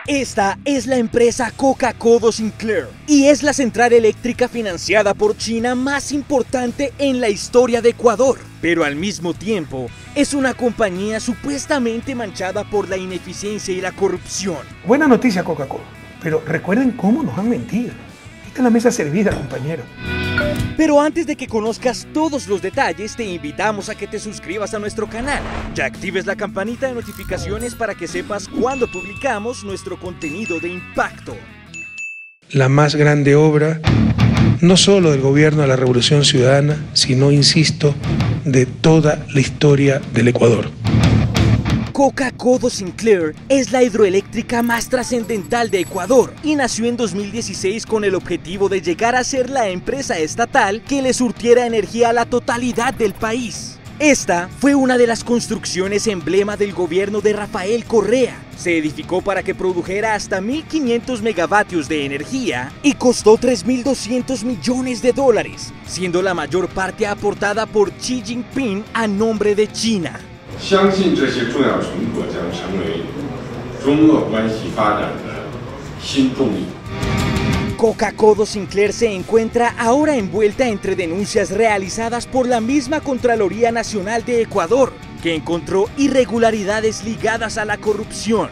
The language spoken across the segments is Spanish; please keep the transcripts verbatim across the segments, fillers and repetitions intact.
Esta es la empresa Coca-Codo Sinclair y es la central eléctrica financiada por China más importante en la historia de Ecuador. Pero al mismo tiempo, es una compañía supuestamente manchada por la ineficiencia y la corrupción. Buena noticia, Coca-Cola, pero recuerden cómo nos han mentido. Esta es la mesa servida, compañero. Pero antes de que conozcas todos los detalles, te invitamos a que te suscribas a nuestro canal y actives la campanita de notificaciones para que sepas cuando publicamos nuestro contenido de impacto. La más grande obra, no solo del gobierno de la Revolución Ciudadana, sino, insisto, de toda la historia del Ecuador. Coca-Codo Sinclair es la hidroeléctrica más trascendental de Ecuador y nació en dos mil dieciséis con el objetivo de llegar a ser la empresa estatal que le surtiera energía a la totalidad del país. Esta fue una de las construcciones emblema del gobierno de Rafael Correa. Se edificó para que produjera hasta mil quinientos megavatios de energía y costó tres mil doscientos millones de dólares, siendo la mayor parte aportada por Xi Jinping a nombre de China. Coca-Codo Sinclair se encuentra ahora envuelta entre denuncias realizadas por la misma Contraloría Nacional de Ecuador, que encontró irregularidades ligadas a la corrupción.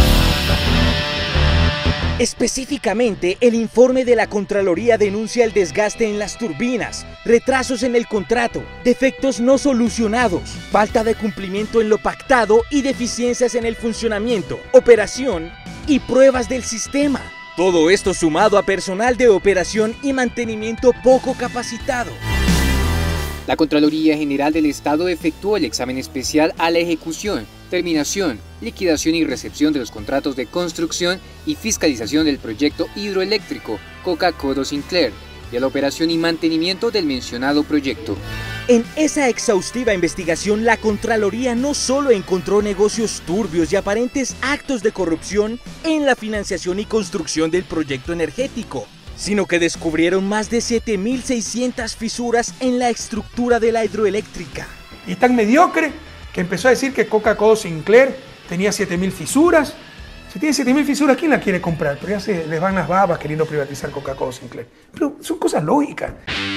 Específicamente, el informe de la Contraloría denuncia el desgaste en las turbinas, retrasos en el contrato, defectos no solucionados, falta de cumplimiento en lo pactado y deficiencias en el funcionamiento, operación y pruebas del sistema. Todo esto sumado a personal de operación y mantenimiento poco capacitado. La Contraloría General del Estado efectuó el examen especial a la ejecución, terminación, liquidación y recepción de los contratos de construcción y fiscalización del proyecto hidroeléctrico Coca-Codo Sinclair y a la operación y mantenimiento del mencionado proyecto. En esa exhaustiva investigación, la Contraloría no solo encontró negocios turbios y aparentes actos de corrupción en la financiación y construcción del proyecto energético, sino que descubrieron más de siete mil seiscientas fisuras en la estructura de la hidroeléctrica. Y tan mediocre que empezó a decir que Coca-Codo Sinclair tenía siete mil fisuras. Si tiene siete mil fisuras, ¿quién la quiere comprar? Pero ya se les van las babas queriendo privatizar Coca-Codo Sinclair. Pero son cosas lógicas.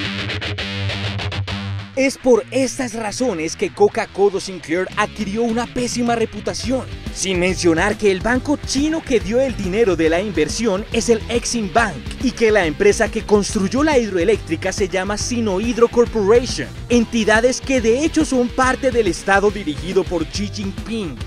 Es por estas razones que Coca-Codo Sinclair adquirió una pésima reputación, sin mencionar que el banco chino que dio el dinero de la inversión es el Exim Bank y que la empresa que construyó la hidroeléctrica se llama Sinohydro Corporation, entidades que de hecho son parte del estado dirigido por Xi Jinping.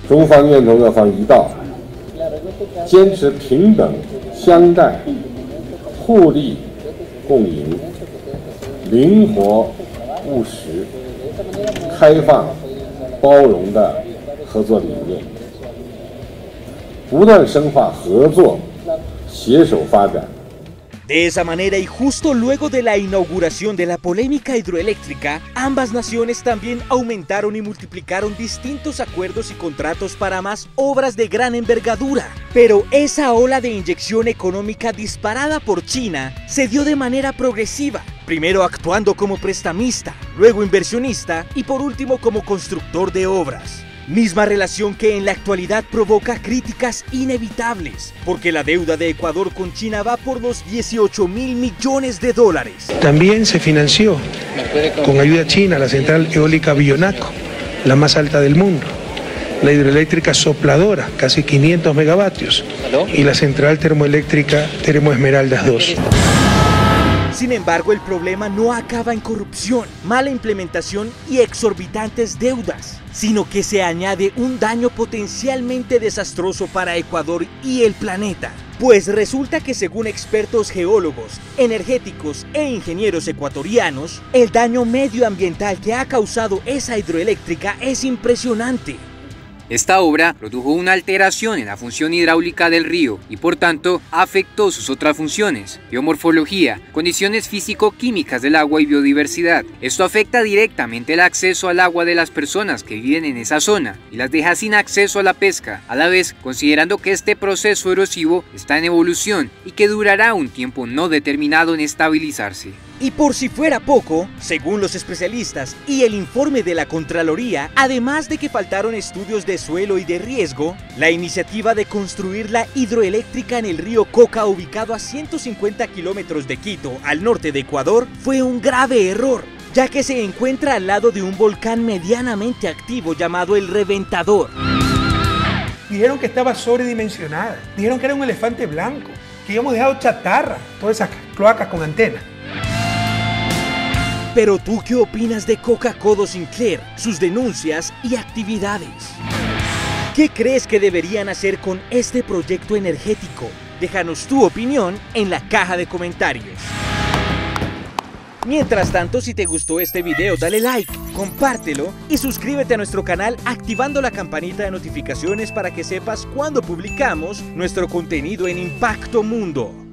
De esa manera y justo luego de la inauguración de la polémica hidroeléctrica, ambas naciones también aumentaron y multiplicaron distintos acuerdos y contratos para más obras de gran envergadura. Pero esa ola de inyección económica disparada por China se dio de manera progresiva, primero actuando como prestamista, luego inversionista y por último como constructor de obras. Misma relación que en la actualidad provoca críticas inevitables, porque la deuda de Ecuador con China va por los dieciocho mil millones de dólares. También se financió con ayuda china la central eólica Villonaco, la más alta del mundo, la hidroeléctrica Sopladora, casi quinientos megavatios, y la central termoeléctrica Termoesmeraldas dos. Sin embargo, el problema no acaba en corrupción, mala implementación y exorbitantes deudas, sino que se añade un daño potencialmente desastroso para Ecuador y el planeta. Pues resulta que según expertos geólogos, energéticos e ingenieros ecuatorianos, el daño medioambiental que ha causado esa hidroeléctrica es impresionante. Esta obra produjo una alteración en la función hidráulica del río y por tanto afectó sus otras funciones, biomorfología, condiciones físico-químicas del agua y biodiversidad. Esto afecta directamente el acceso al agua de las personas que viven en esa zona y las deja sin acceso a la pesca, a la vez considerando que este proceso erosivo está en evolución y que durará un tiempo no determinado en estabilizarse. Y por si fuera poco, según los especialistas y el informe de la Contraloría, además de que faltaron estudios de suelo y de riesgo, la iniciativa de construir la hidroeléctrica en el río Coca, ubicado a ciento cincuenta kilómetros de Quito, al norte de Ecuador, fue un grave error, ya que se encuentra al lado de un volcán medianamente activo llamado el Reventador. Dijeron que estaba sobredimensionada, dijeron que era un elefante blanco, que habíamos dejado chatarra, todas esas cloacas con antena. Pero ¿tú qué opinas de Coca Codo Sinclair, sus denuncias y actividades? ¿Qué crees que deberían hacer con este proyecto energético? Déjanos tu opinión en la caja de comentarios. Mientras tanto, si te gustó este video, dale like, compártelo y suscríbete a nuestro canal activando la campanita de notificaciones para que sepas cuando publicamos nuestro contenido en Impacto Mundo.